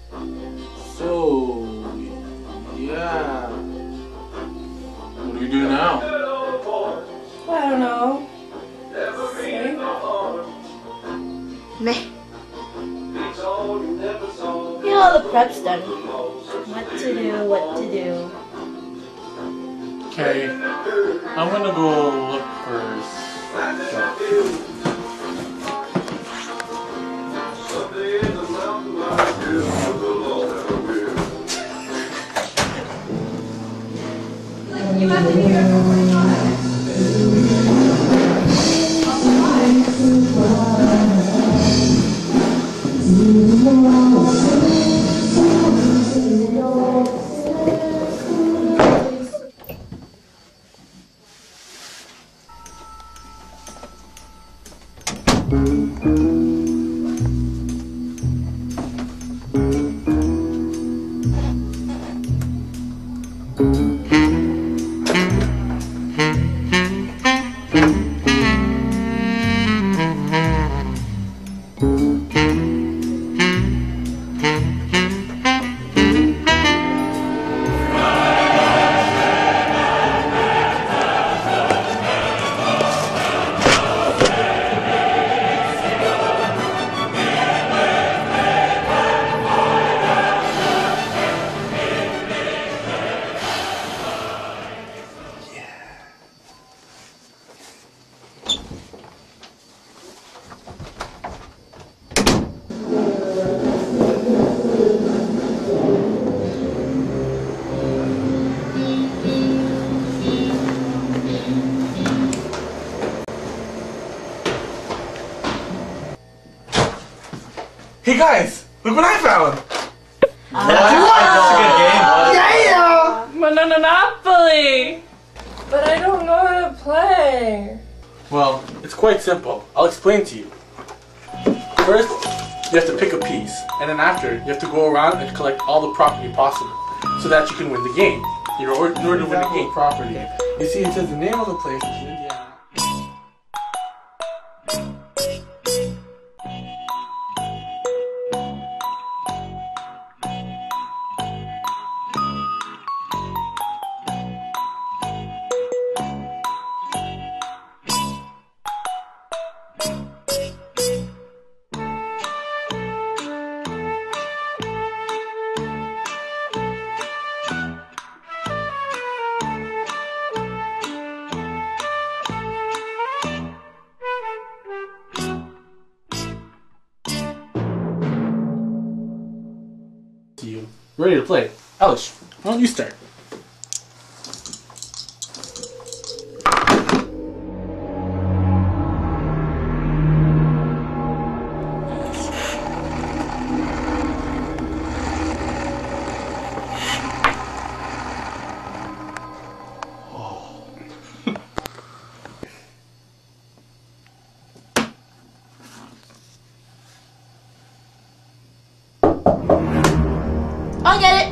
So, yeah. What do you do now? I don't know. Meh. You know, the prep's done. What to do. Okay, I'm gonna go look for stuff. You have to be here for 45. Hey guys, look what I found! Yeah! Monopoly! But I don't know how to play. Well, it's quite simple. I'll explain to you. First, you have to pick a piece, and then after, you have to go around and collect all the property possible, so that you can win the game. In order to win the game property, you see it says the name of the place, which is Indiana. You ready to play? Alice, why don't you start? I'll get it.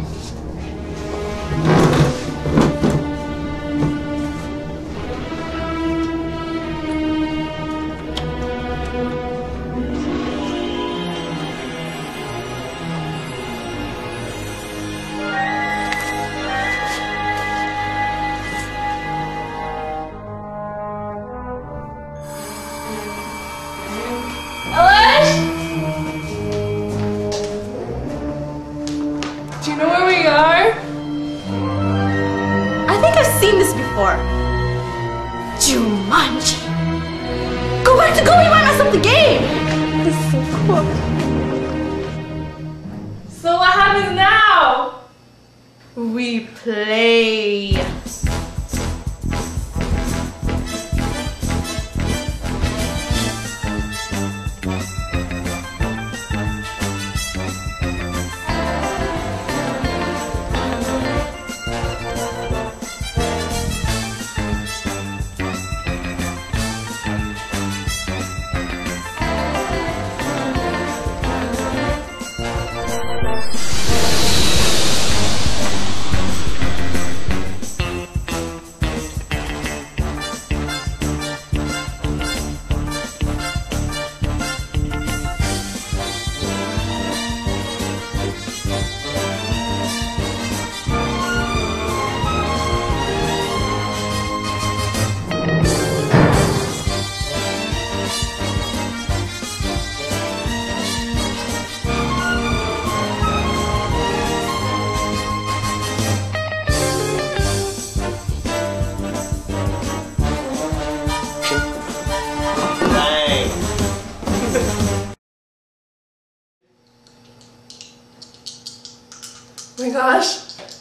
Do you know where we are? I think I've seen this before. Jumanji. Go back to go, you might mess up the game. This is so cool. So what happens now? We play.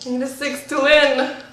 I need a 6 to win.